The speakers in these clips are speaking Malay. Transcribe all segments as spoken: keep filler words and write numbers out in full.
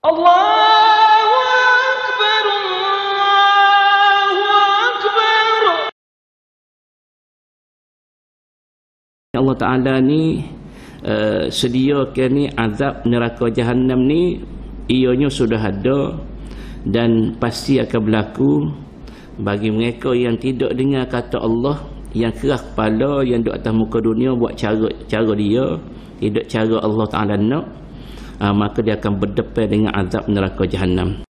Allahu Akbar, Allahu Akbar. Allah Ta'ala ni uh, sediakan ni azab neraka Jahannam ni, ianya sudah ada dan pasti akan berlaku bagi mereka yang tidak dengar kata Allah, yang keras kepala, yang duduk atas muka dunia buat cara cara dia, tidak cara Allah Ta'ala nak, uh, maka dia akan berdepan dengan azab neraka Jahannam.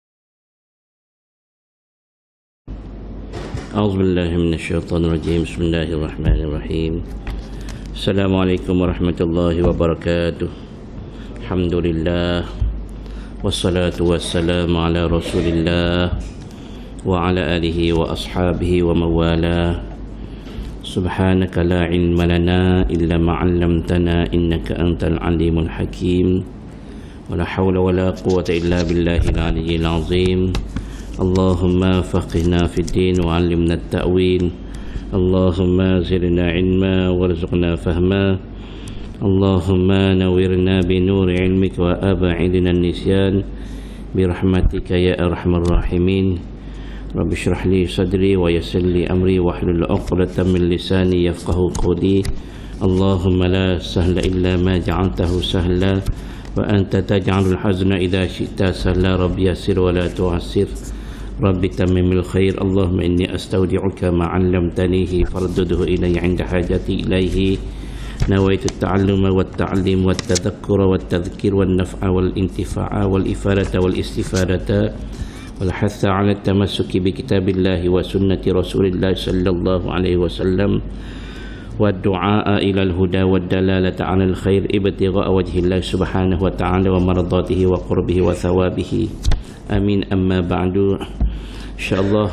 A'udzubillahi minasyaitonirrajim. Bismillahirrahmanirrahim. Assalamualaikum warahmatullahi wabarakatuh. Alhamdulillah, wassalatu wassalamu ala Rasulillah wa ala alihi wa ashabihi wa mawala. Subhanaka la ilma lana illa ma 'allamtana innaka antal alimul hakim. Wa la hawla wa la quwwata illa billahil aliyyil azim. Allahumma faqihna fid din wa 'allimna at-ta'wil. Allahumma zidna ilma warzuqna fahma. Allahumma nawwirna bi nuri ilmik wa ab'idna an-nisyan bi rahmatika ya arhamar rahimin. Rabbi shrah li sadri wa yassir li amri wahlul 'uqdatam min lisani yafqahu qawli. Allahumma la sahla illa ma ja'altahu sahla wa anta taj'alul hazna idza syi'ta sahla. Rabbi yassir wa la tu'assir. Rabbi tammimil khair. Allahumma inni astaudi'uka ma 'allamtanihi fardudhu ilayya 'inda hajati ilayhi. Nawaitu at-ta'alluma wat-ta'lim wat-tadhakkura wat-tadhkir wan-naf'a wal-intifa'a wal-ifadata wal-istifadata wal-hatha 'ala at-tamassuki bi kitabillahi wa sunnati Rasulillah sallallahu alaihi wasallam wad-du'a ila al-huda wad-dalalata 'ala al-khair ibtigha'a wajhillah subhanahu wa ta'ala wa mardatihi wa qurbihi wa thawabihi. Amin. Amma ba'du. InsyaAllah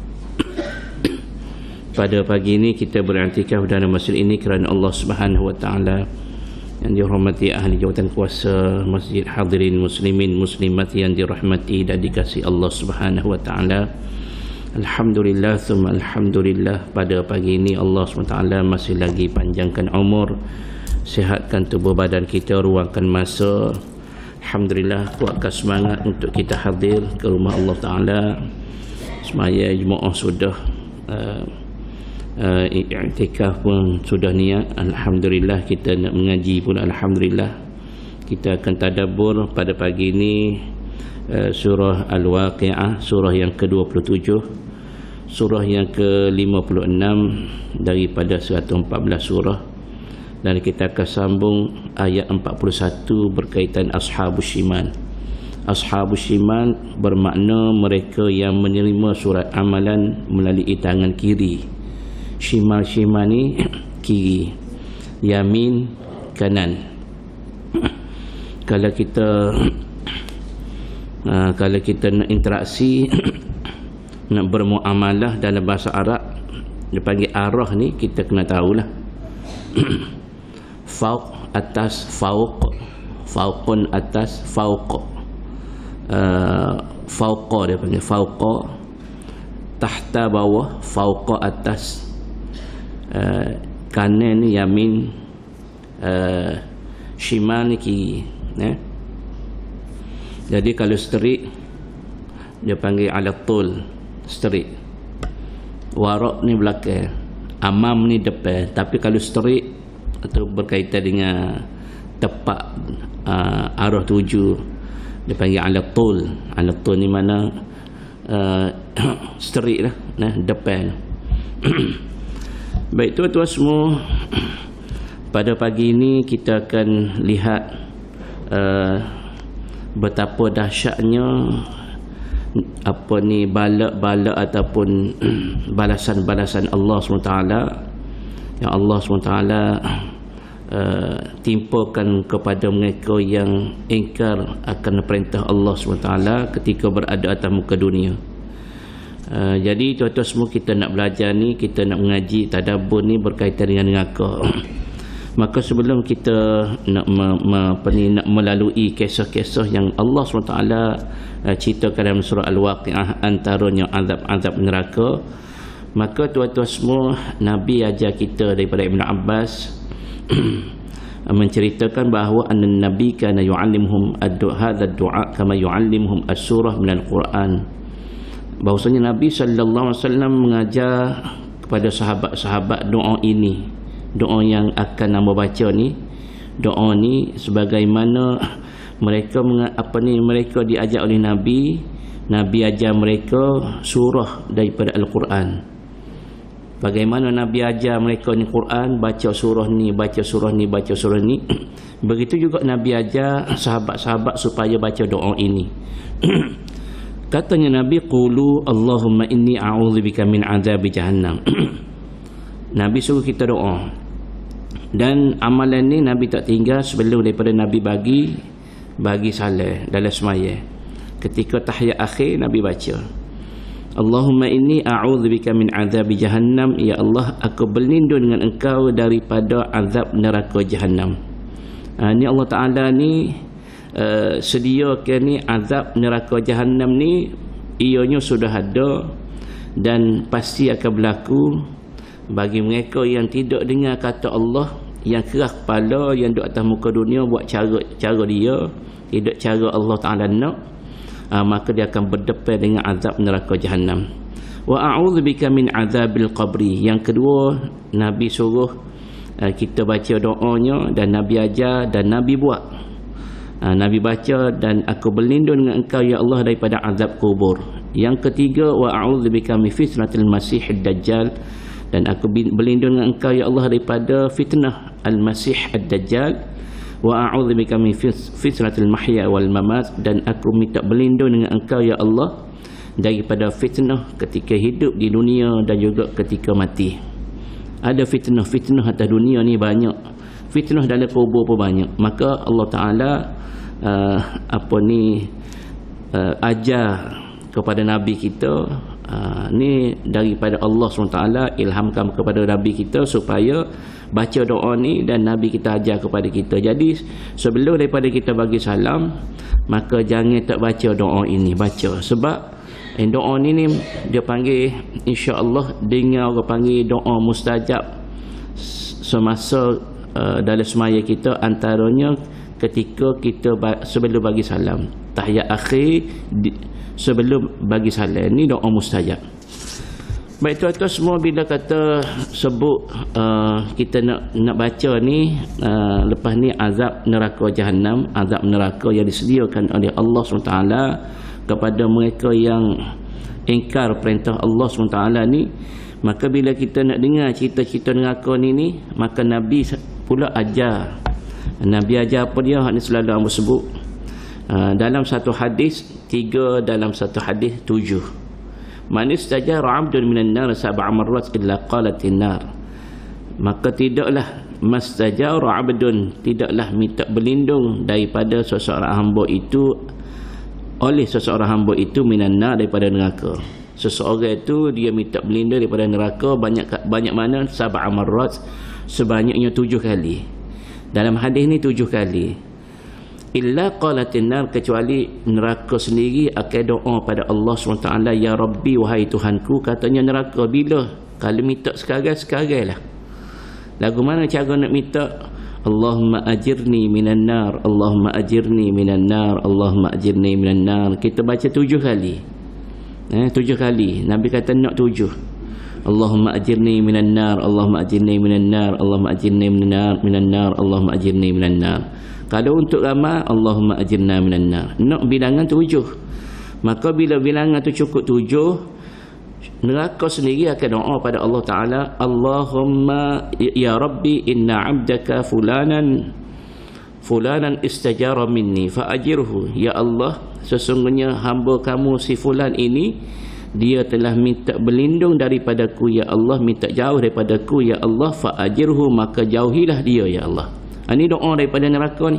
pada pagi ini kita beriktikaf dalam masjid ini kerana Allah Subhanahu wa taala. Yang dirahmati ahli jawatan kuasa masjid, hadirin muslimin muslimat yang dirahmati dan dikasihi Allah Subhanahu wa taala. Alhamdulillah thumma alhamdulillah, pada pagi ini Allah Subhanahu wa taala masih lagi panjangkan umur, sihatkan tubuh badan kita, ruangkan masa. Alhamdulillah, kuatkan semangat untuk kita hadir ke rumah Allah Ta'ala. Semaya jemaah sudah uh, uh, i'tikaf pun sudah niat. Alhamdulillah, kita nak mengaji pun Alhamdulillah. Kita akan tadabbur pada pagi ini uh, surah Al-Waqi'ah, surah yang ke dua puluh tujuh, surah yang ke lima puluh enam daripada seratus empat belas surah. Dan kita akan sambung ayat empat puluh satu berkaitan Ashabus Shimal. Ashabus Shimal bermakna mereka yang menerima surat amalan melalui tangan kiri. Shimal-shimal ni kiri, yamin kanan. Kalau kita uh, kalau kita nak interaksi nak bermuamalah dalam bahasa Arab, dia panggil arah ni, kita kena tahulah. Fauq, atas, fauq, fauqun, atas, fauq, uh, fauqa dia panggil, fauqa, tahta, bawah, fauqa, atas, uh, kanan ni yamin, uh, shimal ni kiri, eh? Jadi kalau straight dia panggil ala tul, straight. Waraq ni belakang, amam ni depan. Tapi kalau straight atau berkaitan dengan tepat uh, arah tuju, dia panggil ala tul. Ala tul ni mana uh, straight lah, nah, depan. Baik tuan-tuan semua, pada pagi ini kita akan lihat uh, betapa dahsyatnya apa ni bala-bala ataupun balasan-balasan Allah subhanahu wa taala yang Allah subhanahu wa taala uh, timpakan kepada mereka yang ingkar akan perintah Allah subhanahu wa taala ketika berada atas muka dunia. Uh, jadi tuan-tuan semua, kita nak belajar ni, kita nak mengaji tadabbur ni berkaitan dengan neraka. Maka sebelum kita nak me, me, apa ni, nak melalui kisah-kisah yang Allah subhanahu wa taala uh, ceritakan dalam surah Al-Waqi'ah, antaranya azab-azab neraka, maka tuan-tuan semua, Nabi ajar kita daripada Ibn Abbas menceritakan bahawa an-nabi kana yu'allimuhum ad-du'a hadha ad-du'a kama yu'allimuhum as-surah minal Quran. Bahawasanya Nabi sallallahu alaihi wasallam mengajar kepada sahabat-sahabat doa ini, doa yang akan nama baca ni. Doa ni sebagaimana mereka apa ni mereka diajar oleh Nabi, Nabi ajar mereka surah daripada Al-Quran. Bagaimana Nabi ajar mereka ni Quran, baca surah ni, baca surah ni, baca surah ni. Begitu juga Nabi ajar sahabat-sahabat supaya baca doa ini. Katanya Nabi, qulu Allahumma inni a'udzubika min azabi jahannam. Nabi suruh kita doa. Dan amalan ni Nabi tak tinggal sebelum daripada Nabi bagi bagi salat dalam semaya. Ketika tahiyat akhir Nabi baca, Allahumma inni a'udzubika min azabi jahannam. Ya Allah, aku berlindung dengan engkau daripada azab neraka jahannam. Ha, ni Allah Ta'ala ni uh, sediakan ni azab neraka jahannam ni, ianya sudah ada dan pasti akan berlaku bagi mereka yang tidak dengar kata Allah, yang keras kepala, yang duduk atas muka dunia buat cara cara dia, tidak cara Allah Ta'ala nak. Uh, maka dia akan berdepan dengan azab neraka jahannam. Wa a'udzubika min azabil qabri. Yang kedua, Nabi suruh uh, kita baca doanya dan Nabi ajar dan Nabi buat. Uh, Nabi baca, dan aku berlindung dengan engkau ya Allah daripada azab kubur. Yang ketiga, wa a'udzubika min fitnatil masiihid dajjal. Dan aku berlindung dengan engkau ya Allah daripada fitnah al-masih ad-dajjal. Wa a'udzubika min fitnatil mahya wal mamat. Dan aku minta berlindung dengan engkau ya Allah daripada fitnah ketika hidup di dunia dan juga ketika mati. Ada fitnah-fitnah atas dunia ni banyak, fitnah dalam kubur pun banyak. Maka Allah Ta'ala uh, apa ni uh, ajar kepada Nabi kita, uh, ni daripada Allah subhanahu wa taala, ilhamkan kepada Nabi kita supaya baca doa ni, dan Nabi kita ajar kepada kita. Jadi sebelum daripada kita bagi salam, maka jangan tak baca doa ini, baca. Sebab eh, doa ni ni dia panggil, insya-Allah dengar orang panggil doa mustajab semasa uh, dalam semaya kita, antaranya ketika kita sebelum bagi salam, tahiyat akhir di, sebelum bagi salam, ni doa mustajab. Baik tuan-tuan semua, bila kata sebut uh, kita nak nak baca ni, uh, lepas ni azab neraka jahannam, azab neraka yang disediakan oleh Allah subhanahu wa taala kepada mereka yang ingkar perintah Allah subhanahu wa taala ni. Maka bila kita nak dengar cerita-cerita neraka ni ni, maka Nabi pula ajar. Nabi ajar apa dia? Hak ni selalu hamba sebut. Uh, dalam satu hadis tiga, dalam satu hadis tujuh. Man istajara 'abdun minan nar sab'a marrat illa qalatin nar. Maka tidaklah mastajara 'abdun, tidaklah minta berlindung daripada seseorang hamba itu, oleh seseorang hamba itu minan nar, daripada neraka. Seseorang itu dia minta berlindung daripada neraka banyak banyak mana? Sab'a marrat, sebanyaknya tujuh kali. Dalam hadis ni tujuh kali. Illa qalatin nar, kecuali neraka sendiri akan doa pada Allah subhanahu wa taala, ya Rabbi, wahai Tuhanku. Katanya neraka, bila? Kalau minta sekarang, sekarang lah. Lagu mana cara nak minta? Allahumma ajirni minan nar, Allahumma ajirni minan nar, Allahumma ajirni minan nar. Kita baca tujuh kali. Eh, tujuh kali. Nabi kata nak tujuh. Allahumma ajirni minan nar, Allahumma ajirni minan nar, Allahumma ajirni minan nar, minan nar, Allahumma ajirni minan nar. Kalau untuk ramai, Allahumma ajirna minan nar. Nak bilangan tujuh. Maka bila bilangan tu cukup tujuh, neraka sendiri akan doa pada Allah Ta'ala, Allahumma ya Rabbi inna abdaka fulanan fulanan istajara minni fa'ajirhu. Ya Allah, sesungguhnya hamba kamu si fulan ini, dia telah minta berlindung daripadaku ya Allah, minta jauh daripadaku ya Allah, fa'ajirhu, maka jauhilah dia ya Allah. Ini doa daripada neraka ni.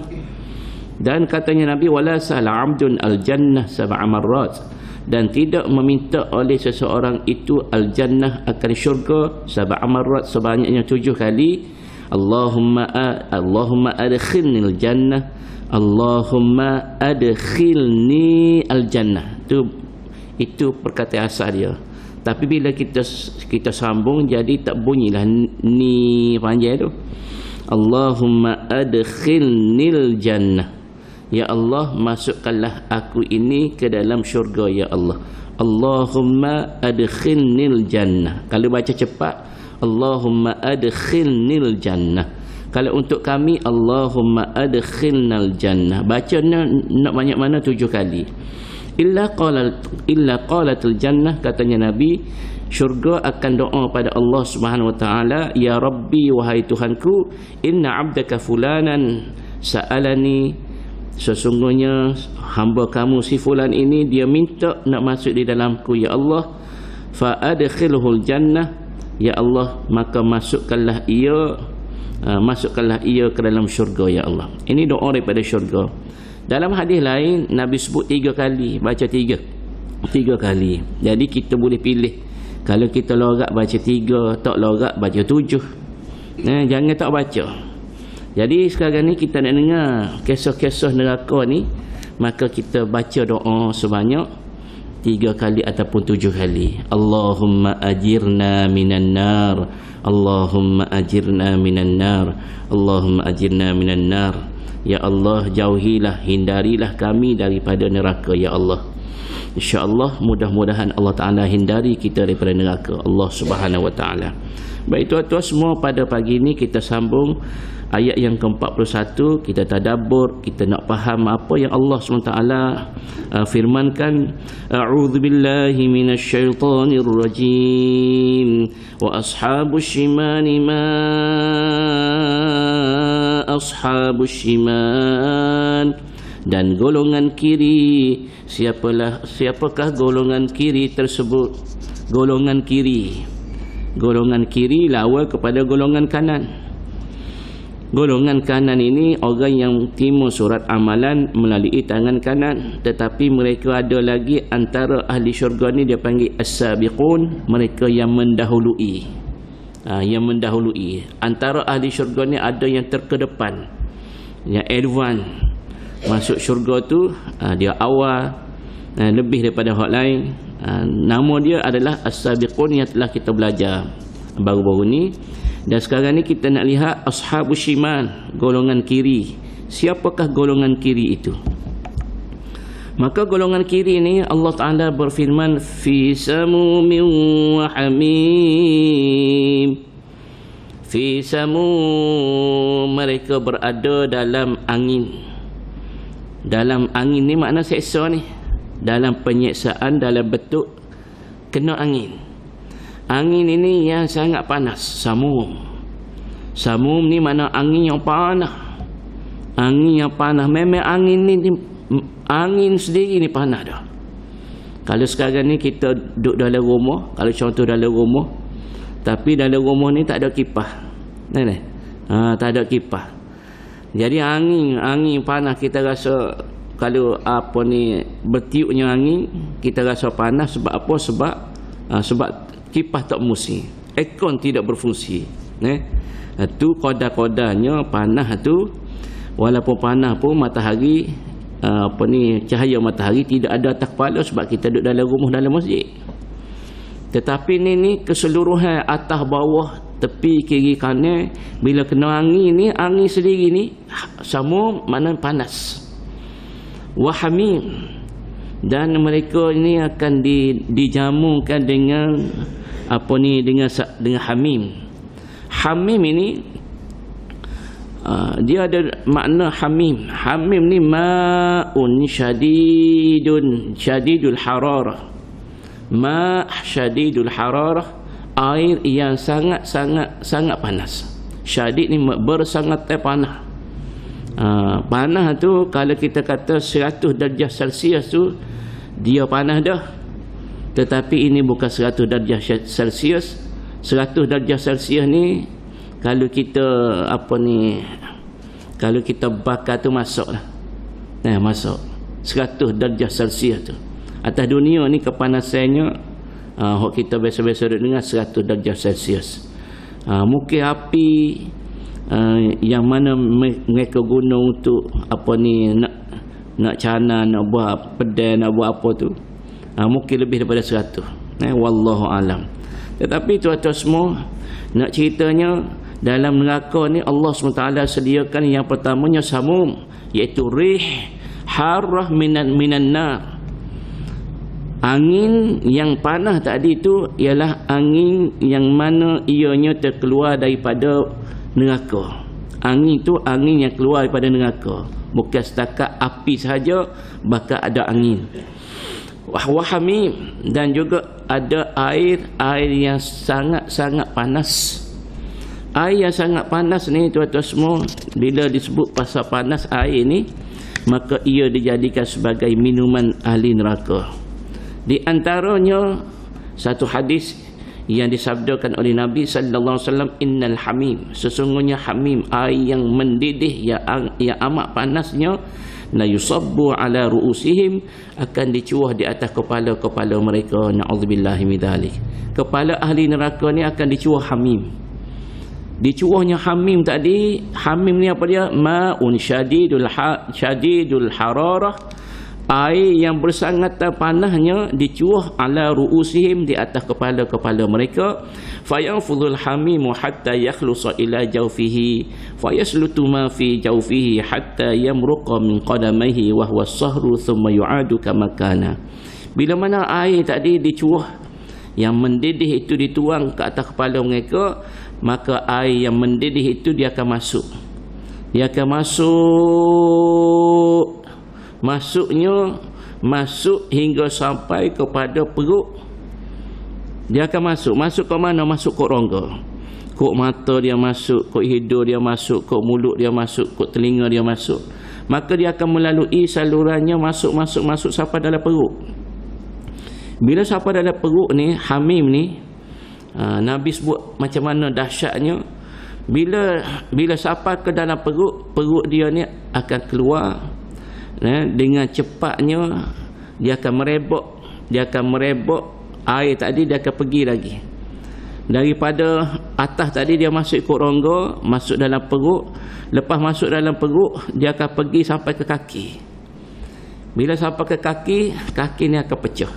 Dan katanya Nabi, wala sa'ala 'abdun al-jannah sab'a marrat, dan tidak meminta oleh seseorang itu al-jannah, akan syurga, sab'a marrat, sebanyaknya tujuh kali. Allahumma Allahumma adkhilni al-jannah, Allahumma adkhilni al-jannah. Itu itu perkataan asal dia. Tapi bila kita kita sambung jadi tak bunyilah ni panjang tu. Allahumma adkhilnil jannah. Ya Allah, masukkanlah aku ini ke dalam syurga ya Allah. Allahumma adkhilnil jannah. Kalau baca cepat, Allahumma adkhilnil jannah. Kalau untuk kami, Allahumma adkhilnal jannah. Baca nak, nak banyak mana tujuh kali. Illa qalat illa qalatul jannah, katanya Nabi, syurga akan doa pada Allah Subhanahu wa taala, ya Rabbi, wahai Tuhanku, inna abdaka fulanan sa'alani, sesungguhnya hamba kamu si fulan ini dia minta nak masuk di dalamku ya Allah, fa adkhilhul jannah, ya Allah, maka masukkanlah ia uh, masukkanlah ia ke dalam syurga ya Allah. Ini doa daripada syurga. Dalam hadis lain Nabi sebut tiga kali, baca tiga tiga kali. Jadi kita boleh pilih, kalau kita lorak baca tiga, tak lorak baca tujuh. Nah, jangan tak baca. Jadi sekarang ni kita nak dengar kisah-kisah neraka ni, maka kita baca doa sebanyak tiga kali ataupun tujuh kali. Allahumma ajirna minan nar, Allahumma ajirna minan nar, Allahumma ajirna minan nar. Ya Allah, jauhilah, hindarilah kami daripada neraka ya Allah. InsyaAllah, mudah-mudahan Allah Ta'ala hindari kita daripada neraka Allah Subhanahu Wa Ta'ala. Baik tuan-tuan semua, pada pagi ini kita sambung ayat yang ke empat puluh satu. Kita tadabbur, kita nak faham apa yang Allah subhanahu wa taala uh, firmankan. A'udzu billahi minasyaitonir rajim. Wa ashabus shimali ma ashabus shimal. Dan golongan kiri, siapalah siapakah golongan kiri tersebut? Golongan kiri, golongan kiri lawan kepada golongan kanan. Golongan kanan ini orang yang timur surat amalan melalui tangan kanan, tetapi mereka ada lagi antara ahli syurga ni dia panggil as-sabiqun, mereka yang mendahului. Ha, yang mendahului. Antara ahli syurga ni ada yang terkedepan, yang advance. Masuk syurga tu ha, dia awal, ha, lebih daripada orang lain. Ha, nama dia adalah as-sabiqun yang telah kita belajar baru-baru ni. Dan sekarang ni kita nak lihat ashabus shimal, golongan kiri. Siapakah golongan kiri itu? Maka golongan kiri ni Allah Ta'ala berfirman, fi samumin wa hamim. Fi samum, mereka berada dalam angin. Dalam angin ni makna seksa ni, dalam penyiksaan dalam bentuk kena angin. Angin ini yang sangat panas, samum. Samum ni mana angin yang panas. Angin yang panas. Memang angin ni, angin sendiri ni panas dah. Kalau sekarang ni kita duduk dalam rumah, kalau contoh dalam rumah, tapi dalam rumah ni tak ada kipas. Nah, ha, tak ada kipas. Jadi angin, angin panas kita rasa, kalau apa ni bertiupnya angin, kita rasa panas sebab apa? Sebab ha, sebab kipas tak fungsi, aircon tidak berfungsi. Eh? Itu kodar-kodarnya panas tu, walaupun panas pun matahari uh, apa ni cahaya matahari tidak ada atas kepala sebab kita duduk dalam rumah dalam masjid. Tetapi ni ni keseluruhan atas bawah, tepi kiri kanan, bila kena angin ni, angin sendiri ni sama mana panas. Wahamim, dan mereka ini akan di, dijamukan dengan apa ni, dengan dengan hamim. Hamim ini uh, dia ada makna hamim. Hamim ni ma'un syadidun, syadidul hararah. Ma' syadidul hararah, air yang sangat-sangat sangat panas. Syadid ni bersangat panas. Uh, panas tu kalau kita kata seratus darjah Celsius tu dia panas dah. Tetapi ini bukan seratus darjah Celsius. seratus darjah Celsius ni kalau kita apa ni, kalau kita bakar tu masuk lah. Nah, masuk seratus darjah Celsius tu. Atas dunia ni kepanasannya uh, kita biasa-biasa dengar seratus darjah Celsius. Uh, mungkin api uh, yang mana mereka guna untuk apa ni, nak nak cana, nak buat pedai, nak buat apa tu, uh, mungkin lebih daripada seratus. Eh, wallahu alam. Tetapi tuan-tuan semua, nak ceritanya Dalam neraka ni Allah subhanahu wa taala sediakan yang pertamanya samum, iaitu rih harrah minan minan nar. Angin yang panas tadi tu ialah angin yang mana ianya terkeluar daripada neraka. Angin tu angin yang keluar daripada neraka, bukan setakat api sahaja, bahkan ada angin. Wahhamim, dan juga ada air air yang sangat-sangat panas. Air yang sangat panas ni tuan-tuan semua, bila disebut pasal panas air ni, maka ia dijadikan sebagai minuman ahli neraka. Di antaranya satu hadis yang disabdakan oleh Nabi sallallahu alaihi wasallam, innal hamim, sesungguhnya hamim, air yang mendidih yang, yang amat panasnya, la yusabbu ala ru'usihim, akan dicuah di atas kepala-kepala mereka. Na'udzubillahi min dzalik. Kepala ahli neraka ni akan dicuah hamim. Dicuahnya hamim tadi, hamim ni apa dia? Ma'un syadidul ha, syadidul hararah, air yang bersangatan panasnya dicuah ala ru'usihim, di atas kepala-kepala mereka. Fayanfudhul hamimu hatta yakhlusa ila jawfihi fayaslutu ma fi jawfihi hatta yamruqa min qadamaihi wa huwa as-sahru thumma yu'adu kama kana. Bila mana air tadi dicuah yang mendidih itu dituang ke atas kepala mereka, maka air yang mendidih itu dia akan masuk. Dia akan masuk. Masuknya masuk hingga sampai kepada perut. Dia akan masuk. Masuk ke mana? Masuk ke rongga. Kok mata dia masuk, kok hidung dia masuk, kok mulut dia masuk, kok telinga dia masuk. Maka dia akan melalui salurannya masuk, masuk, masuk sampai dalam perut. Bila sampai dalam perut ni, hamim ni, aa, Nabi sebut macam mana dahsyatnya. Bila bila sampai ke dalam perut, perut dia ni akan keluar. Nah, dengan cepatnya dia akan merebak, dia akan merebak air tadi, dia akan pergi lagi. Daripada atas tadi dia masuk ikut rongga, masuk dalam perut. Lepas masuk dalam perut, dia akan pergi sampai ke kaki. Bila sampai ke kaki, kaki ni akan pecah.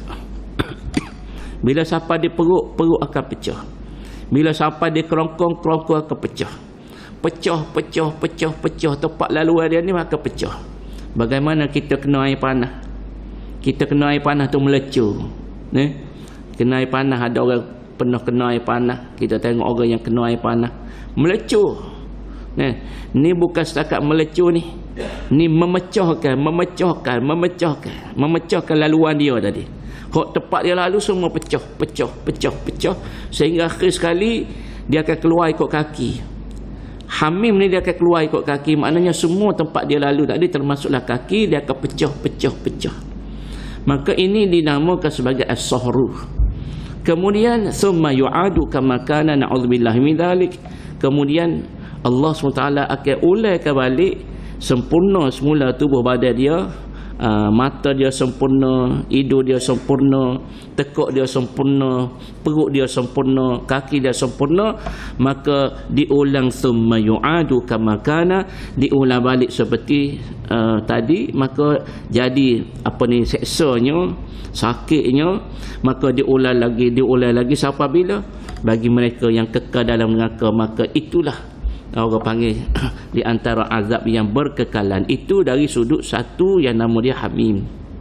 Bila sampai di perut, perut akan pecah. Bila sampai di kerongkong, kerongkong akan pecah. Pecah, pecah, pecah, pecah. Tempat laluan dia ni akan pecah. Bagaimana kita kena air panas? Kita kena air panas tu melecur. Ni, kena air panas, ada orang pernah kena air panas. Kita tengok orang yang kena air panas melecur. Ni, ni bukan setakat melecur ni. Ni memecahkan, memecahkan, memecahkan, memecahkan laluan dia tadi. Hak tempat dia lalu semua pecah, pecah, pecah, pecah, sehingga akhir sekali dia akan keluar ikut kaki. Hamim ni dia akan keluar ikut kaki, maknanya semua tempat dia lalu tadi termasuklah kaki, dia akan pecah, pecah, pecah. Maka ini dinamakan sebagai as-sahru. Kemudian summa yu'adu kama kana, na'udzubillahi min dzalik. Kemudian Allah subhanahu wa taala akan ulaikan balik sempurna semula tubuh badan dia. Uh, mata dia sempurna, hidung dia sempurna, tekuk dia sempurna, perut dia sempurna, kaki dia sempurna. Maka diulang summa yu'adu kama kana, diulang balik seperti uh, tadi. Maka jadi apa ni, seksanya, sakitnya. Maka diulang lagi, diulang lagi sampai bila? Bagi mereka yang kekal dalam neraka, maka itulah orang panggil di antara azab yang berkekalan. Itu dari sudut satu yang nama dia hamim.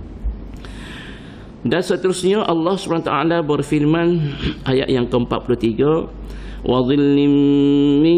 Dan seterusnya Allah subhanahu wa taala berfirman ayat yang ke empat puluh tiga, wa dhillim min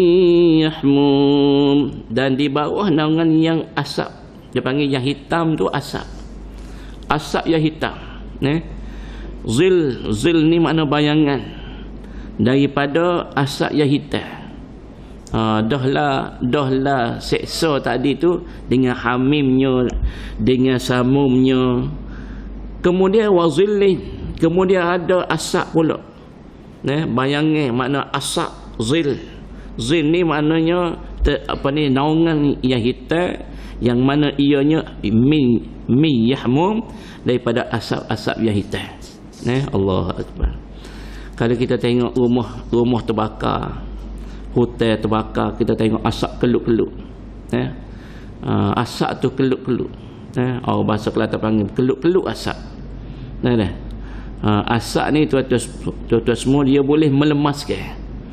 yahmum, dan di bawah naungan yang asap. Dia panggil yang hitam tu asap. Asap yang hitam. Eh? Zil, zil ni makna bayangan daripada asap yang hitam. Ha, dahlah dahlah seksa tadi tu dengan hamimnya, dengan samumnya. Kemudian wazillin, kemudian ada asap pula. Nah, bayangan makna asap, zil. Zil ni maknanya ter, apa ni, naungan yang hitam, yang mana ianya min min yahmum, daripada asap-asap yang hitam. Nah, Allahu akbar. Kalau kita tengok rumah rumah terbakar, hotel terbakar, kita tengok asap keluk-keluk. Eh? Uh, asap tu keluk-keluk. Eh? Orang bahasa Kelantan panggil keluk-keluk asap. Nah, nah. Uh, asap ni tuan-tuan semua dia boleh melemaskan.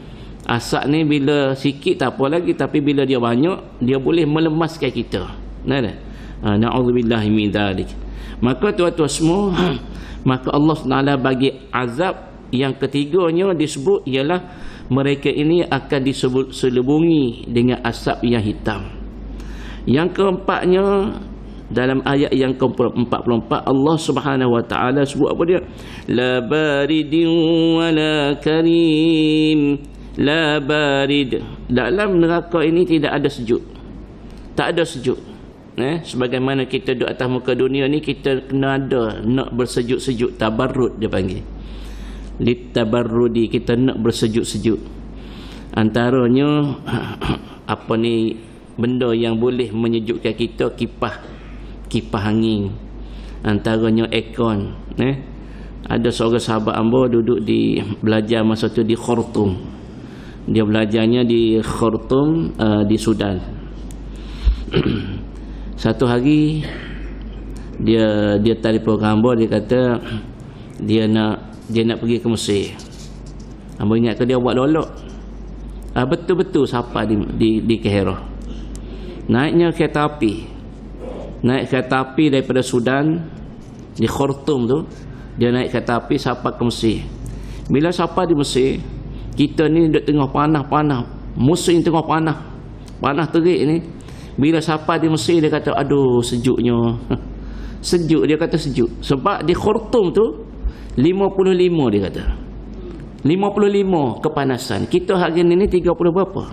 Asap ni bila sikit tak apa lagi, tapi bila dia banyak dia boleh melemaskan kita. Nah, nah. Ha, na'udzubillahi min dzalik. Maka tuan-tuan semua, maka Allah Taala bagi azab yang ketiganya disebut ialah mereka ini akan disebut selubungi dengan asap yang hitam. Yang keempatnya dalam ayat yang ke empat puluh empat Allah Subhanahu wa taala sebut apa dia? La baridin wala karim. La barid. Dalam neraka ini tidak ada sejuk. Tak ada sejuk. Eh, sebagaimana kita duduk atas muka dunia ni, kita kena ada nak bersejuk-sejuk, tabarrud dia panggil. Litabarrudi, kita nak bersejuk-sejuk. Antaranya apa ni benda yang boleh menyejukkan kita, kipas kipas angin. Antaranya aircon, eh. Ada seorang sahabat hamba duduk di belajar masa tu di Khartoum. Dia belajarnya di Khartoum, uh, di Sudan. Satu hari dia dia telefon hamba, dia kata dia nak dia nak pergi ke Mesir. Hamba ingat ke dia buat lolok. Ah, betul-betul sampai di di, di Kairo. Naiknya kereta api. Naik kereta api daripada Sudan di Khartoum tu, dia naik kereta api sampai ke Mesir. Bila sampai di Mesir, kita ni duduk tengah panah-panah, musim tengah panah, panah terik ni. Bila sampai di Mesir, dia kata aduh sejuknya. Sejuk, dia kata sejuk. Sebab di Khartoum tu lima puluh lima, dia kata lima puluh lima kepanasan. Kita hari ni ni tiga puluh berapa?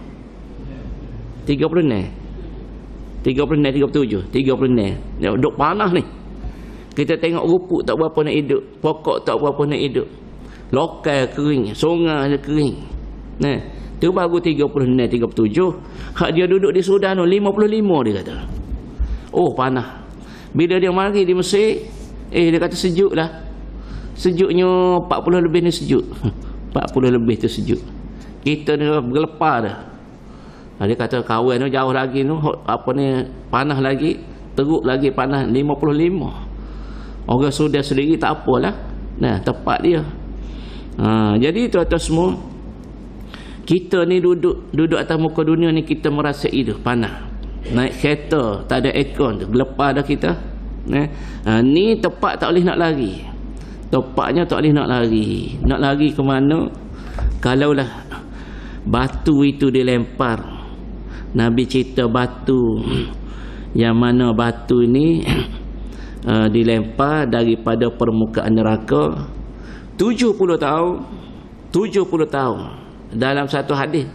tiga puluh enam tiga puluh enam, tiga puluh tujuh, tiga puluh enam. Duduk panas ni. Kita tengok rupuk tak berapa nak hidup, pokok tak berapa nak hidup, lokal kering, sungai kering. Nah, tu baru tiga puluh enam, tiga puluh tujuh. Hak dia duduk di Sudan tu lima puluh lima, dia kata. Oh, panas. Bila dia mari di Mesir, eh dia kata sejuk lah. Sejuknya empat puluh lebih ni sejuk. empat puluh lebih tu sejuk. Kita ni bergelepar dah. Dia kata kawan tu jauh lagi tu, apa ni, panas lagi, teruk lagi panas, lima puluh lima. Orang Sudan sendiri tak apalah. Nah, tepat dia. Ha, jadi tuan-tuan semua, kita ni duduk duduk atas muka dunia ni, kita merasa itu panas. Naik kereta tak ada aircon tu, gelepar dah kita. Nah, ha, ni tepat tak boleh nak lari. Tepatnya tak boleh nak lari. Nak lari ke mana? Kalaulah batu itu dilempar. Nabi cerita batu yang mana batu ini uh, dilempar daripada permukaan neraka tujuh puluh tahun. tujuh puluh tahun. Dalam satu hadis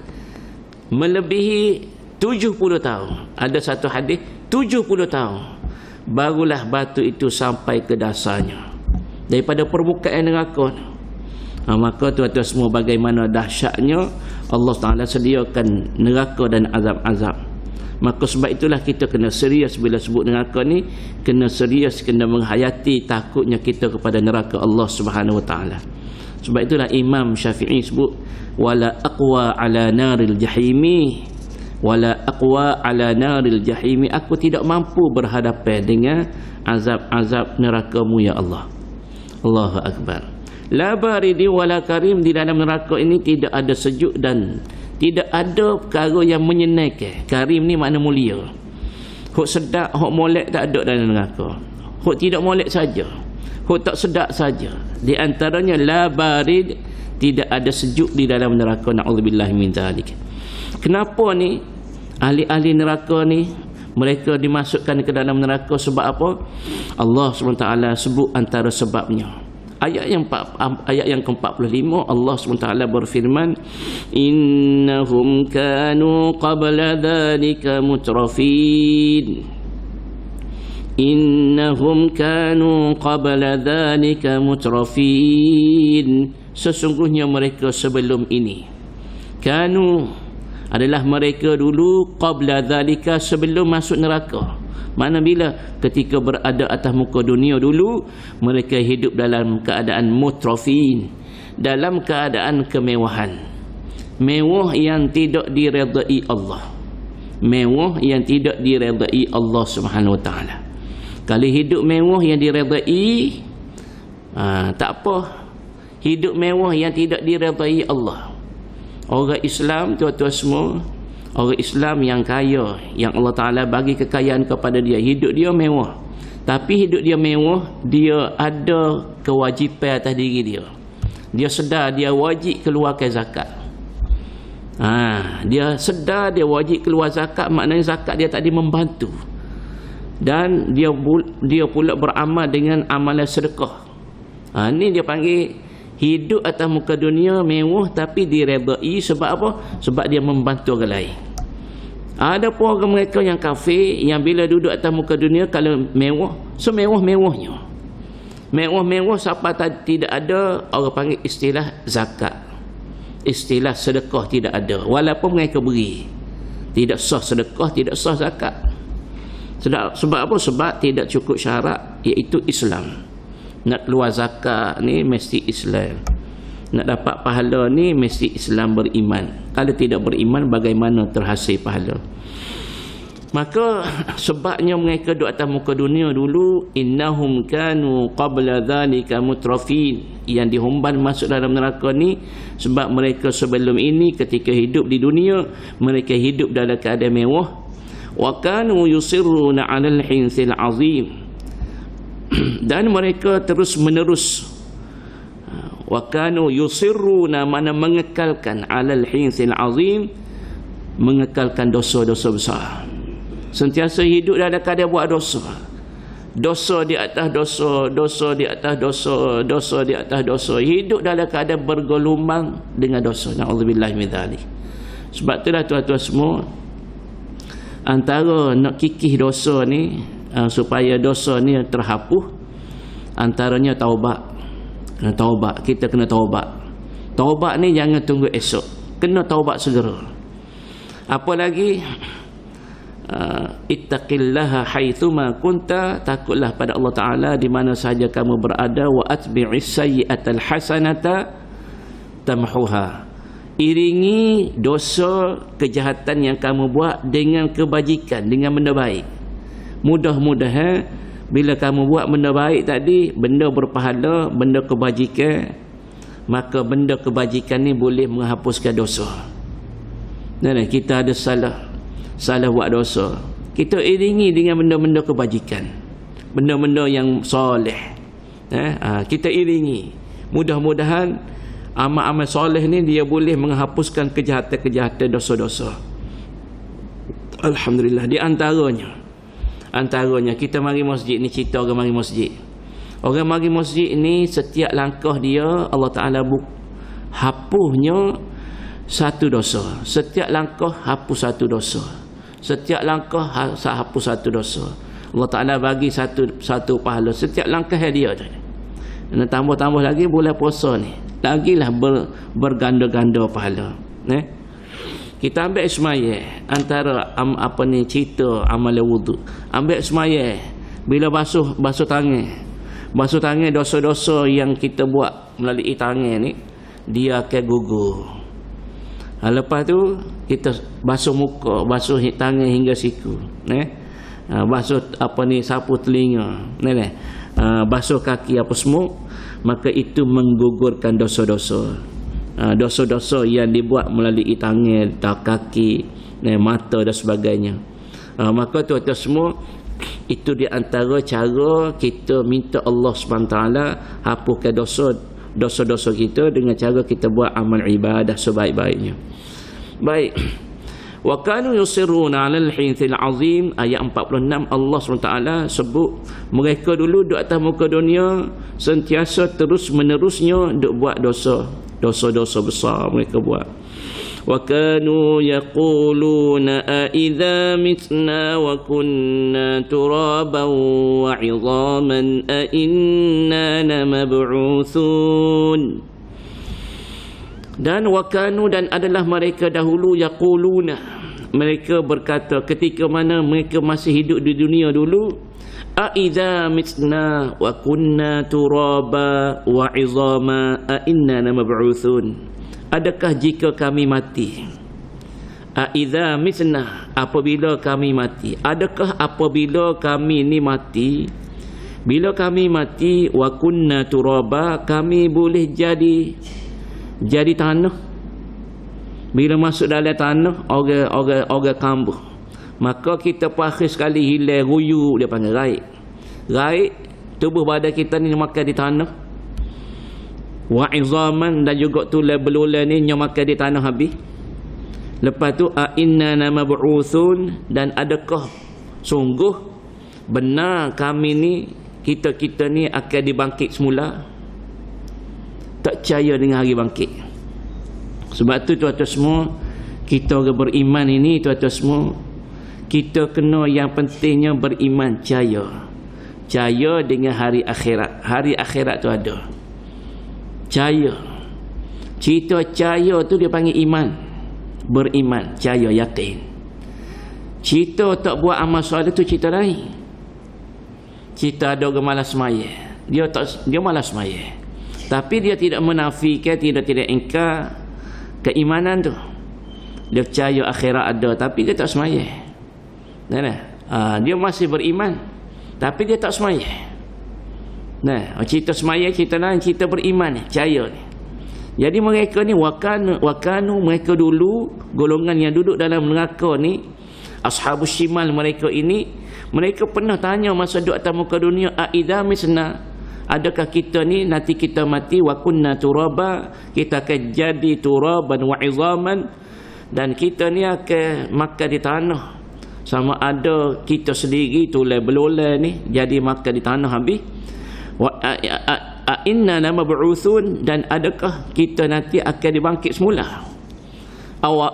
melebihi tujuh puluh tahun. Ada satu hadis tujuh puluh tahun. Barulah batu itu sampai ke dasarnya daripada permukaan neraka. Ha, maka tuan-tuan semua, bagaimana dahsyatnya Allah Ta'ala sediakan neraka dan azab-azab. Maka sebab itulah kita kena serius bila sebut neraka ni, kena serius, kena menghayati takutnya kita kepada neraka Allah Subhanahu Wa Ta'ala. Sebab itulah Imam Syafi'i sebut wala aqwa ala naril jahimi, wala aqwa ala naril jahimi, aku tidak mampu berhadapan dengan azab-azab neraka-Mu ya Allah. Allahu Akbar. La baridi wala karim. Di dalam neraka ini tidak ada sejuk dan tidak ada perkara yang menyenangkan. Karim ni makna mulia. Hok sedap, hok molek tak ada dalam neraka. Hok tidak molek saja, hok tak sedap saja. Di antaranya la barid, tidak ada sejuk di dalam neraka. Na'udzubillahi min dzalik. Kenapa ni ahli-ahli neraka ni mereka dimasukkan ke dalam neraka? Sebab apa? Allah subhanahu wa taala sebut antara sebabnya. Ayat yang ayat yang ke empat puluh lima, Allah subhanahu wa taala berfirman, innahum kanu qabla dhalika mutrafin. Innahum kanu qabla dhalika mutrafin. Sesungguhnya mereka sebelum ini, kanu adalah mereka dulu, qabla dhalika sebelum masuk neraka. Mana bila ketika berada atas muka dunia dulu, mereka hidup dalam keadaan mutrafin, dalam keadaan kemewahan, mewah yang tidak diredai Allah, mewah yang tidak diredai Allah Subhanahu Wa Taala. Kalau hidup mewah yang diredai, ha, tak apa. Hidup mewah yang tidak diredai Allah, Orang Islam tuan-tuan semua, orang Islam yang kaya, yang Allah Ta'ala bagi kekayaan kepada dia, hidup dia mewah. Tapi hidup dia mewah, dia ada kewajipan atas diri dia. Dia sedar dia wajib keluarkan zakat. Ha, dia sedar dia wajib keluar zakat, maknanya zakat dia tadi membantu. Dan dia dia pula beramal dengan amalan sedekah. Ha, ni dia panggil hidup atas muka dunia mewah tapi diredai. Sebab apa? Sebab dia membantu orang lain. Ada pun orang mereka yang kafir, yang bila duduk atas muka dunia kalau mewah, semewah-mewahnya, mewah-mewah siapa tidak ada, orang panggil istilah zakat, istilah sedekah tidak ada. Walaupun mereka beri, tidak sah sedekah, tidak sah zakat. Sebab apa? Sebab tidak cukup syarat, iaitu Islam. Nak keluar zakat ni mesti Islam. Nak dapat pahala ni mesti Islam, beriman. Kalau tidak beriman, bagaimana terhasil pahala? Maka sebabnya mereka duduk atas muka dunia dulu, innahum kanu qabla dhalika mutrafin, yang dihumban masuk dalam neraka ni sebab mereka sebelum ini ketika hidup di dunia mereka hidup dalam keadaan mewah. Wa kanu yusirruna 'alal hinsil 'azim, dan mereka terus menerus, wa kanu yusirruna, mana mengekalkan, 'alal hinsil 'azim, mengekalkan dosa-dosa besar. Sentiasa hidup dalam keadaan buat dosa, dosa di atas dosa, dosa di atas dosa, dosa di atas dosa, hidup dalam keadaan bergelombang dengan dosa. Na'udzubillah min dzalik. Sebab itulah tuan-tuan semua, antara nak kikih dosa ni, uh, supaya dosa ni terhapus, antaranya taubat. Kena taubat, kita kena taubat. Taubat ni jangan tunggu esok, kena taubat segera. Apa lagi? Uh, ittaqillaha haitsuma kunta, takutlah pada Allah Ta'ala di mana sahaja kamu berada. Wa atbi'is sayyi'atal hasanata tamhuha, iringi dosa kejahatan yang kamu buat dengan kebajikan, dengan benda baik. Mudah-mudahan bila kamu buat benda baik tadi, benda berpahala, benda kebajikan, maka benda kebajikan ni boleh menghapuskan dosa. Nah, kita ada salah salah buat dosa, kita iringi dengan benda-benda kebajikan, benda-benda yang soleh, eh, ha, kita iringi. Mudah-mudahan amal-amal soleh ni dia boleh menghapuskan kejahatan-kejahatan, dosa-dosa. Alhamdulillah. Di antaranya antaranya kita mari masjid ni, cerita orang mari masjid. Orang mari masjid ni setiap langkah dia Allah Ta'ala buk hapusnya satu dosa. Setiap langkah hapus satu dosa. Setiap langkah hapus satu dosa. Allah Ta'ala bagi satu satu pahala setiap langkah dia. Dan tambah-tambah lagi bulan puasa ni, lagilah ber, berganda-ganda pahala. Eh? Kita ambil semaya, antara am, apa ni cerita amalan wudu. Ambil semaya, bila basuh basuh tangan. Basuh tangan, dosa-dosa yang kita buat melalui tangan ni dia akan gugur. Ha, lepas tu kita basuh muka, basuh tangan hingga siku, eh? Ha, basuh apa ni, sapu telinga, ni eh? Ha, basuh kaki apa semua, maka itu menggugurkan dosa-dosa. Ha, dosa-dosa yang dibuat melalui tangan, kaki, eh, mata dan sebagainya. Ha, maka tuan-tuan semua, itu di antara cara kita minta Allah subhanahu wa taala hapuskan dosa dosa-dosa kita dengan cara kita buat amal ibadah sebaik-baiknya. Baik. Wa kanu yusirruna 'alal hinthil 'azim, ayat empat puluh enam Allah subhanahu wa taala sebut mereka dulu duduk atas muka dunia sentiasa terus menerusnya duk buat dosa, dosa-dosa besar mereka buat. Wa kanu yaquluna a idza mitna wa kunna turaban wa 'idhaman a inna lamab'utsun. Dan wakanu, dan adalah mereka dahulu yaquluna, mereka berkata ketika mana mereka masih hidup di dunia dulu, a idza mitna wa kunna turaba wa 'idhama a inna lamab'utsun, adakah jika kami mati, a idza mitna, apabila kami mati, adakah apabila kami ni mati, bila kami mati, wa kunna turaba, kami boleh jadi jadi tanah. Bila masuk dalam tanah, orang orang orang kambuh. Maka kita akhir sekali hilang ruyu, dia panggil raik. Raik tubuh badan kita ni makan di tanah. Wa izaman, dan juga tulang belulang ni yang makan di tanah habis. Lepas tu a inna mab'utsun, dan adakah sungguh benar kami ni, kita-kita ni akan dibangkit semula? Tak percaya dengan hari bangkit. Sebab tu tuan-tuan semua, kita orang beriman ini tuan-tuan semua, kita kena yang pentingnya beriman, percaya. Percaya dengan hari akhirat. Hari akhirat tu ada. Percaya. Cerita percaya tu dia panggil iman. Beriman, percaya, yakin. Cerita tak buat amal soleh tu cerita lain. Cerita ada orang malas semaya, dia tak dia malas semaya, tapi dia tidak menafikan, tidak tidak ingkar keimanan tu. Dia percaya akhirat ada, tapi dia tak semaya. Nah, ha, dia masih beriman, tapi dia tak semaya. Nah, cerita semaya cerita lain, cerita beriman ni, percaya ni. Jadi mereka ni wakanu, wakanu mereka dulu, golongan yang duduk dalam neraka ni, ashabus shimal mereka ini, mereka pernah tanya masa duduk atas muka dunia, aidha misna, adakah kita ni nanti kita mati, wa kunna turaba, kita akan jadi turaban wa izaman, dan kita ni akan makan di tanah, sama ada kita sendiri tulang belulang ni jadi makan di tanah habis. Wa a, a, a inna mab'utsun, dan adakah kita nanti akan dibangkit semula? Awa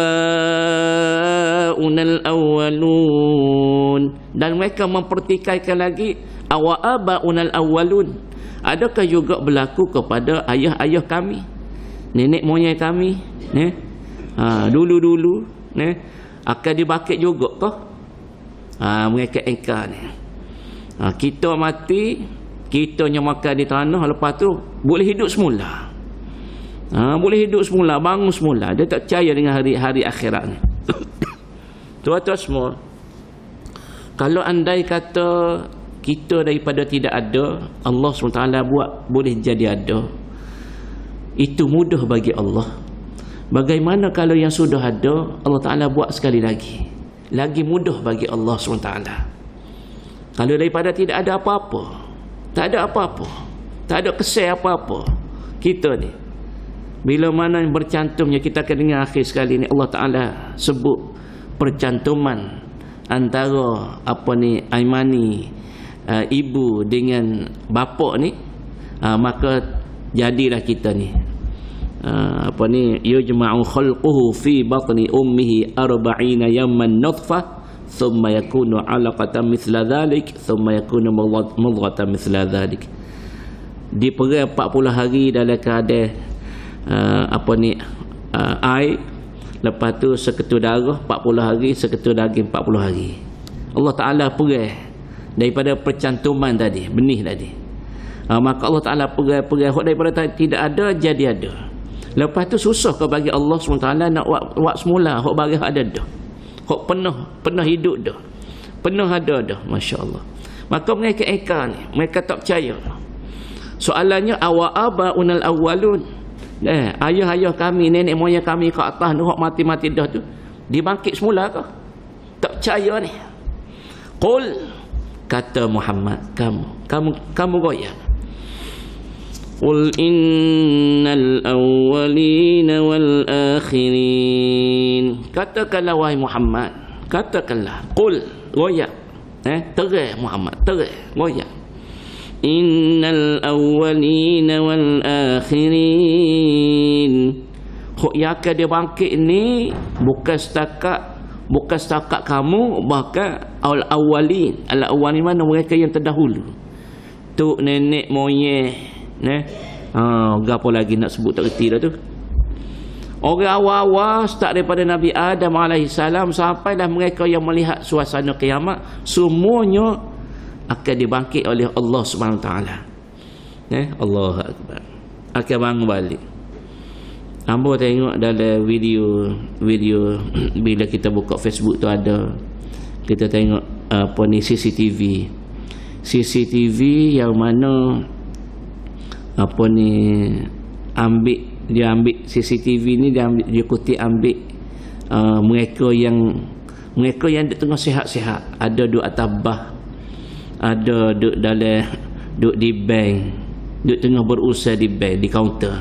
abaunal awwalun, dan mereka mempertikaikan lagi, awa abaunal awwalun, adakah juga berlaku kepada ayah-ayah kami, nenek moyang kami, ne? Ha, dulu-dulu ne, akan dibangkit juga kah? Ha, mereka engkar ni. Ha, kita mati, kita yang makan di tanah, lepas tu boleh hidup semula. Ha, boleh hidup semula, bangun semula. Dia tak percaya dengan hari-hari akhirat ni. Tuan-tuan semua, kalau andai kata kita daripada tidak ada, Allah subhanahu wa taala buat boleh jadi ada, itu mudah bagi Allah. Bagaimana kalau yang sudah ada, Allah Ta'ala buat sekali lagi, lagi mudah bagi Allah subhanahu wa taala. Kalau daripada tidak ada apa-apa, tak ada apa-apa, tak ada kesan apa-apa, kita ni bila mana yang bercantumnya, kita akan dengar akhir sekali ni Allah Ta'ala sebut percantuman antara apa ni Aimani, uh, ibu dengan bapa ni, uh, maka jadilah kita ni uh, apa ni yujma'u khalquhu fi batni ummihi arba'ina yawman nutfah thumma yakunu 'alaqatan mithla dhalik thumma yakunu mudghatan mithla dhalik. Diperai empat puluh hari dalam keadaan Uh, apa ni uh, air, lepas tu seketul darah empat puluh hari, seketul daging empat puluh hari. Allah Ta'ala perai daripada percantuman tadi, benih tadi, uh, maka Allah Ta'ala perai-perai daripada tidak ada jadi ada. Lepas tu susah ke bagi Allah subhanahu wa taala nak buat, buat semula hok bagi ada dah, hok penuh penuh hidup dah, penuh ada dah, masya-Allah. Maka mereka engkar ni, mereka tak percaya. Soalannya awa aba unal awwalun, Eh, ayah-ayah kami, nenek moyang kami ke atas tu, hok mati-mati dah tu, dibangkit semula ke? Tak percaya ni. Qul, kata Muhammad, kamu, kamu, kamu goyang. Qul innal awwalina wal akhirin. Katakanlah wahai Muhammad, katakanlah. Qul, goyang. Eh, terang Muhammad, terang, goyang. Innal awwalina wal akhirin. Hok yang akan dia bangkit ni bukan setakat bukan setakat kamu, bahkan al awwalin. Al awwalin mana mereka yang terdahulu. Tok nenek moyang, ne? Ha, gapo lagi nak sebut tak reti dah tu. Orang awal-awal start daripada Nabi Adam alaihi salam sampailah mereka yang melihat suasana kiamat, semuanya akan dibangkit oleh Allah Subhanahu Wa Taala. Eh, Allahu Akbar. Akan bangun balik. Hamba tengok dalam video video bila kita buka Facebook tu ada, kita tengok apa ni C C T V. C C T V yang mana apa ni ambil dia ambil C C T V ni, dia ambil, dia kutip ambil uh, mereka yang mereka yang tengah sihat-sihat, ada duduk atas bah, ada duduk dalam, duduk di bank, duduk tengah berusaha di bank, di kaunter,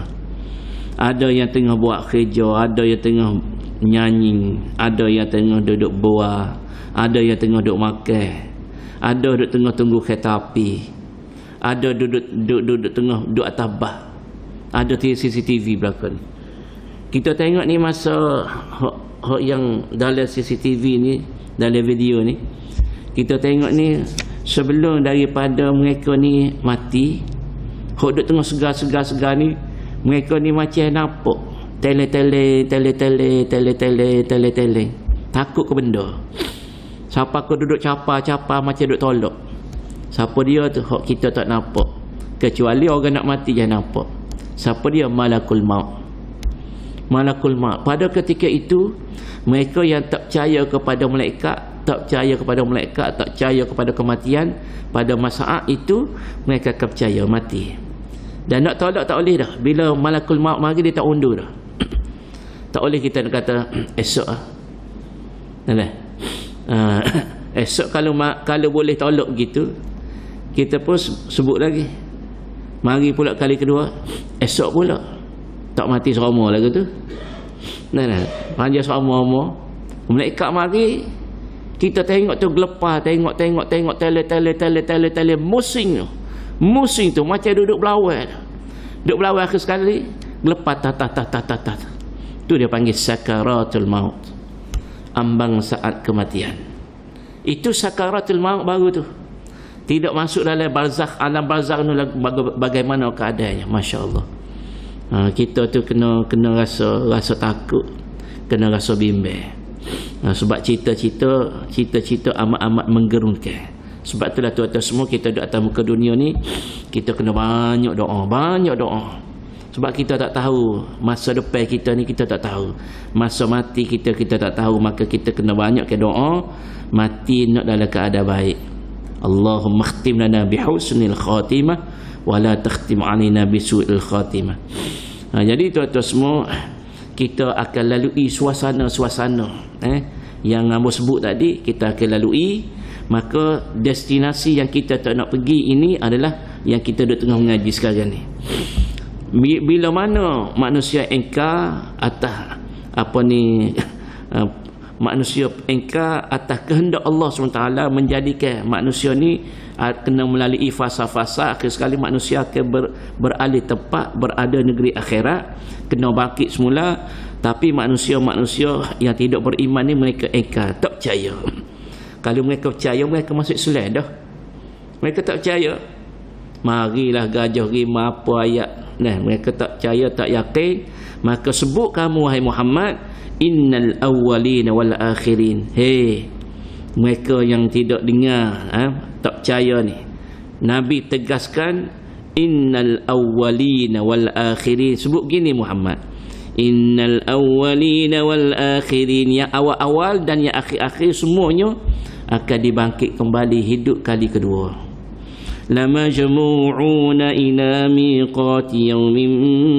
ada yang tengah buat kerja, ada yang tengah nyanyi, ada yang tengah duduk buah, ada yang tengah duduk makan, ada duduk tengah tunggu kereta api, ada duduk duduk, duduk tengah duduk atas bah, ada C C T V belakang. Kita tengok ni masa hak, hak yang dalam C C T V ni, dalam video ni, kita tengok ni sebelum daripada mereka ni mati, hak duduk tengah segar-segar-segar ni, mereka ni macam nampak tele-tele, tele-tele, tele-tele, tele-tele, takut ke benda. Siapa kau duduk capa-capa macam duduk tolak. Siapa dia tu hak kita tak nampak, kecuali orang nak mati je nampak. Siapa dia? Malakul maut. Malakul maut. Pada ketika itu, mereka yang tak percaya kepada malaikat, tak percaya kepada malaikat, tak percaya kepada kematian, pada masa itu mereka akan percaya mati. Dan nak tolak tak boleh dah. Bila malakul maut mari, dia tak undur dah. Tak boleh kita nak kata esok ah. Nah, uh, esok kalau kalau boleh tolak gitu, kita pun sebut lagi. Mari pula kali kedua, esok pula tak mati selama lagi tu. Nah, nah, panjang selama-lama. Malaikat mari, kita tengok tu gelepar, tengok tengok tengok tele tele tele tele tele musing tu. Musing tu macam duduk belawai. Duduk belawai akhir sekali, gelepar tat tat tat tat tat. Tu dia panggil sakaratul maut. Ambang saat kematian. Itu sakaratul maut baru tu. Tidak masuk dalam barzakh, alam barzakh ni bagaimana keadaannya, masya-Allah. Ha, kita tu kena kena rasa rasa takut, kena rasa bimbang. Ha, sebab cerita-cerita cerita-cerita amat-amat menggerunkan. Sebab itulah tuan-tuan semua, kita di atas muka dunia ni kita kena banyak doa, banyak doa. Sebab kita tak tahu masa depan kita ni, kita tak tahu masa mati kita, kita tak tahu. Maka kita kena banyak ke doa mati nak dalam keadaan baik. Allahumma khtim lana bihusnil khatimah wa la takhtim alaina bisu'il khatimah. Ha, jadi tuan-tuan semua, kita akan lalui suasana-suasana eh yang Ambo sebut tadi, kita akan lalui. Maka destinasi yang kita tak nak pergi ini adalah yang kita duduk tengah mengaji sekarang ni. Bila mana manusia engkar atas apa ni uh, manusia engkar atas kehendak Allah subhanahu wa taala, menjadikan manusia ni uh, kena melalui fasa-fasa, akhir sekali manusia akan ber, beralih tempat, berada negeri akhirat, kena bangkit semula. Tapi manusia-manusia yang tidak beriman ni, mereka engkar, tak percaya. Kalau mereka percaya, mereka masuk Islam dah. Mereka tak percaya, marilah gajah rimau apa ayat. Nah, mereka tak percaya, tak yakin. Maka sebut kamu wahai Muhammad, innal awwalina wal akhirin. Hei, mereka yang tidak dengar, ha? Tak percaya ni, Nabi tegaskan innal awwalina wal akhirin. Sebut gini Muhammad, innal awwalina wal akhirin, yang awal-awal dan yang akhir-akhir semuanya akan dibangkit kembali hidup kali kedua. Lamajmu'una ila miqati yaumin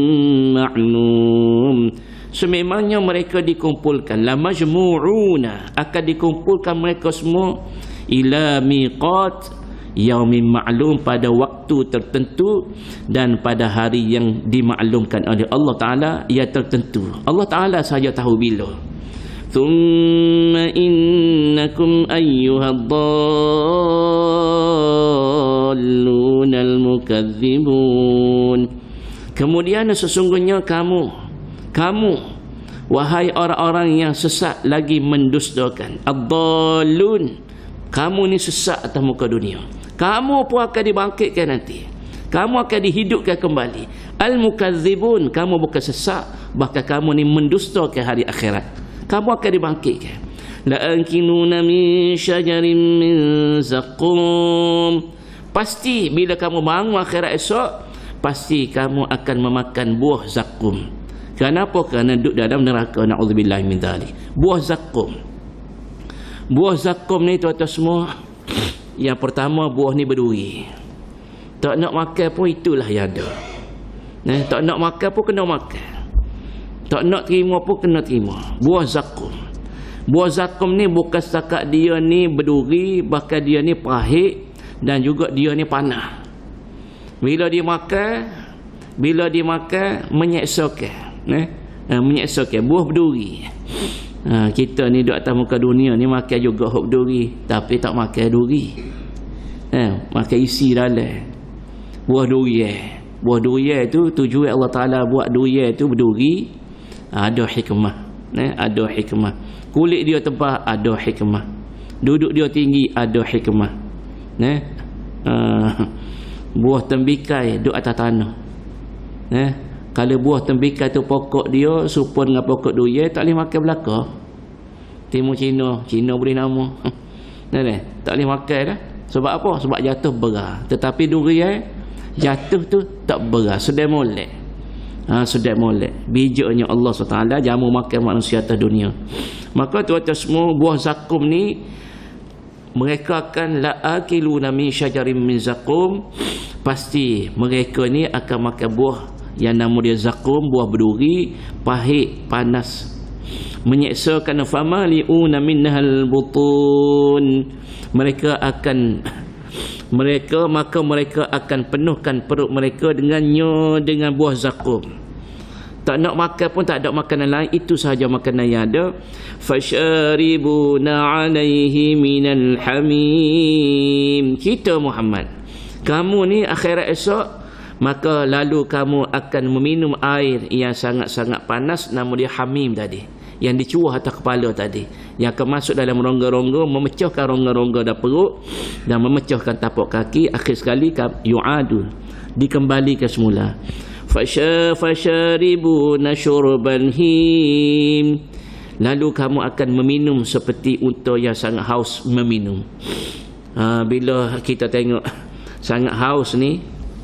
ma'lum. Sememangnya mereka dikumpulkan, lamajmu'una, akan dikumpulkan mereka semua ila miqat yaumin ma'lum, pada waktu tertentu dan pada hari yang dimaklumkan oleh Allah Ta'ala, ia tertentu. Allah Ta'ala saja tahu bila. Thumma innakum ayyuhad dallunal mukadzibun. Kemudian sesungguhnya kamu, kamu wahai orang-orang yang sesat lagi mendustakan. Ad-dallun, kamu ni sesat atas muka dunia. Kamu pun akan dibangkitkan nanti. Kamu akan dihidupkan kembali. Al-mukadzibun, kamu bukan sesat, bahkan kamu ni mendustakan hari akhirat. Kamu akan dibangkitkan. La'ankinuna min syajarin min zaqqum. Pasti bila kamu bangun akhirat esok, pasti kamu akan memakan buah zaqqum. Kenapa? Kerana duduk dalam neraka, na'udzubillah min dzalik. Buah zaqqum. Buah zaqqum ni tuan-tuan semua, yang pertama, buah ni berduri. Tak nak makan pun itulah yang ada. Nah, tak nak makan pun kena makan. Tak nak terima pun kena terima. Buah zakum. Buah zakum ni bukan setakat dia ni berduri, bahkan dia ni pahit dan juga dia ni panas. Bila dia makan, bila dia makan menyeksakan, eh? Ha, menyeksakan buah berduri. Ha, kita ni duduk atas muka dunia ni makan juga hok berduri, tapi tak makan duri. Ha, makan isi dalam. Buah durian. Buah durian tu tujuan Allah Taala buat durian tu berduri, ada hikmah, eh? Ada hikmah. Kulit dia tebal, ada hikmah. Duduk dia tinggi, ada hikmah. Eh? Uh, buah tembikai duduk atas tanah. Eh? Kalau buah tembikai tu pokok dia serupa dengan pokok durian, tak boleh makan belaka. Timur Cina, Cina boleh nama. Nah, tak boleh makan dah. Sebab apa? Sebab jatuh berat. Tetapi durian jatuh tu tak berat, sedang molek. Ha, sedang molek. Bijaknya Allah subhanahu wa taala jamu makan manusia atas dunia. Maka tuan-tuan semua, buah zakum ni mereka akan la'akiluna min syajarin min zakum, pasti mereka ni akan makan buah yang nama dia zakum, buah berduri, pahit, panas, menyeksakan. famali'una minnahal butun, mereka akan mereka maka mereka akan penuhkan perut mereka dengannya, dengan buah zakum. Tak nak makan pun tak ada makanan lain, itu sahaja makanan yang ada. Fasharibuna 'alaihi minal hamim. Kita Muhammad, kamu ni akhirat esok, maka lalu kamu akan meminum air yang sangat-sangat panas, nama dia hamim tadi, yang dicuah atas kepala tadi, yang akan masuk dalam rongga-rongga, memecahkan rongga-rongga dan perut dan memecahkan tapak kaki. Akhir sekali yu'adu, dikembalikan semula. Fasharibuna syurban him, lalu kamu akan meminum seperti unta yang sangat haus meminum. Ha, bila kita tengok sangat haus ni,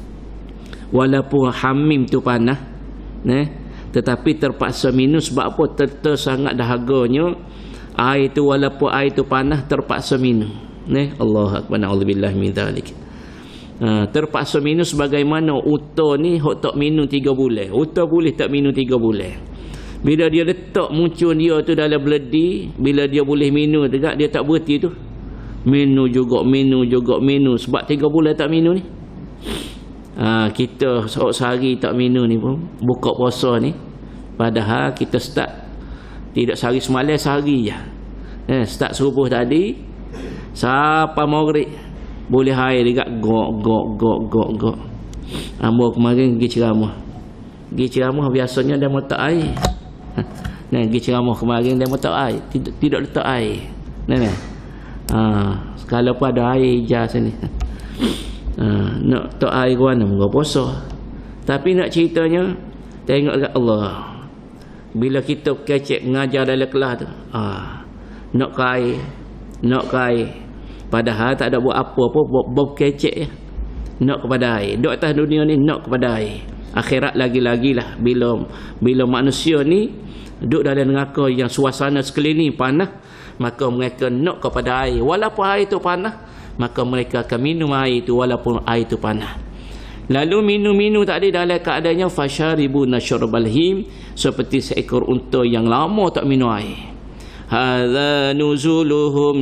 walaupun hamim tu panas, eh, tetapi terpaksa minum. Sebab apa? Terta sangat dahaganya air tu, walaupun air tu panas terpaksa minum. Eh, Allah akbar, na'udzubillah min dzalik. Ha, terpaksa minum sebagaimana unta ni hok tak minum tiga bulan. Unta boleh tak minum tiga bulan. Bila dia letak muncul dia tu dalam beledi, bila dia boleh minum tegak, dia tak berhenti tu. Minum juga, minum juga, minum. Sebab tiga bulan tak minum ni. Ha, kita sehari tak minum ni pun, buka puasa ni, padahal kita start tidak sehari semalam, sehari je. Eh, start subuh tadi sampai maghrib boleh air dekat gok gok gok gok gok. Ambo kemarin pergi ceramah. Pergi ceramah biasanya dia mau tak air. Nah, pergi ceramah kemarin dia mau tak air, tidak tidak letak air. Nah, nah. Ha, kalau pun ada air hijau sini. Ha, nak tak air ke mana muka puasa. Tapi nak ceritanya, tengok dekat Allah, bila kita kecek mengajar dalam kelas tu, ah, nak kai, nak kai, padahal tak ada buat apa-apa, buat bob kecek je. Nak kepada air. Duk atas dunia ni nak kepada air. Akhirat lagi-lagi lah, bila bila manusia ni duduk dalam neraka yang suasana sekeliling panas, maka mereka nak kepada air. Walaupun air tu panas, maka mereka akan minum air itu walaupun air itu panas. Lalu minum-minum tadi dalam keadaannya fasharibuna syurbal him, seperti seekor unta yang lama tak minum air. Hadza nuzuluhum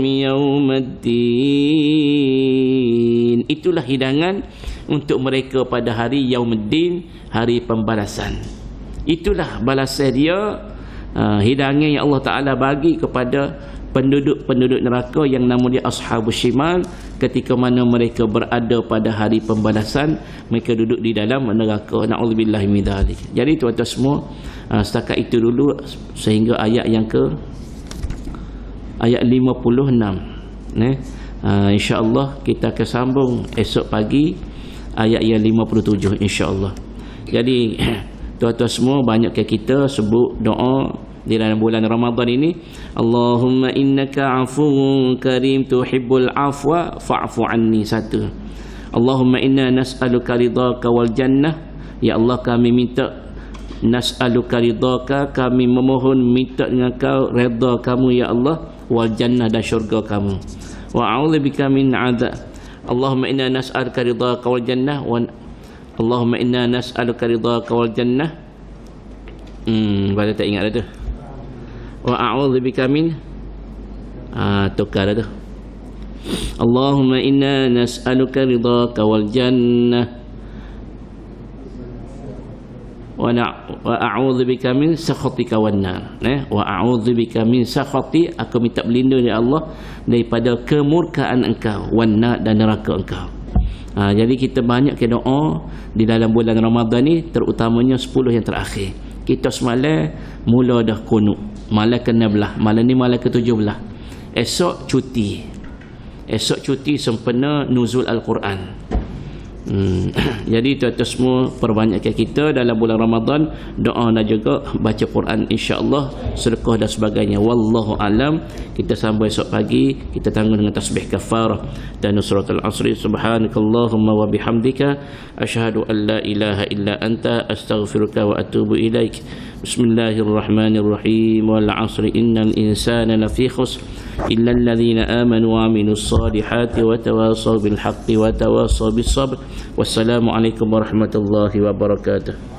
yaumiddin. Itulah hidangan untuk mereka pada hari Yaumuddin, hari pembalasan. Itulah balasan dia, uh, hidangan yang Allah Ta'ala bagi kepada penduduk-penduduk neraka yang nama dia Ashabus Shimal, ketika mana mereka berada pada hari pembalasan, mereka duduk di dalam neraka. Na'udzubillahi min dzalik. Jadi tuan-tuan semua, uh, setakat itu dulu sehingga ayat yang ke ayat lima puluh enam. Eh? Uh, InsyaAllah kita akan sambung esok pagi ayat yang lima puluh tujuh insyaAllah. Jadi tuan-tuan semua, banyak ke kita sebut doa di dalam bulan Ramadan ini. Allahumma innaka afuwun karim tuhibbul afwa fa'fu anni. Satu. Allahumma inna nas'aluka ridhaka wal jannah. Ya Allah, kami minta nas'aluka ridhaka, kami memohon minta dengan kau redha kamu ya Allah, wal jannah, dan syurga kamu. Wa a'udzubika min 'adzab. Allahumma inna nas'aluka ridhaka wal jannah wa Allahumma inna nas'aluka ridhaka wal jannah Hmm, pada tak ingat dah tu. Wa a'udzubika min ah tukar dah tu. Allahumma inna nas'aluka ridhaka wal jannah wa wa a'udzubika min sakhatika wan nar. Eh, wa a'udzubika min sakhati, aku minta berlindung ya Allah daripada kemurkaan engkau, wan nar, dan neraka engkau. Ha, jadi kita banyak ke doa di dalam bulan Ramadan ni, terutamanya sepuluh yang terakhir. Kita semalam mula dah kunut, malam ke enam belas, malam ni malam ke tujuh belas. Esok cuti. Esok cuti sempena nuzul Al-Quran. Hmm. Jadi tuan-tuan semua, perbanyakkan kita dalam bulan Ramadan doa dan juga baca Quran, insya-Allah, sedekah dan sebagainya. Wallahu alam. Kita sambung esok pagi, kita tanggung dengan tasbih kafarah dan suratul asri. Subhanakallahumma wa bihamdika asyhadu an la ilaha illa anta astaghfiruka wa atubu ilaik. Bismillahirrahmanirrahim. Wal 'asri innal insana lafi khusr illa alladhina amanu wa 'amilus solihati wa tawasaw bil haqqi wa tawasaw bis sabr. Wassalamualaikum warahmatullahi wabarakatuh.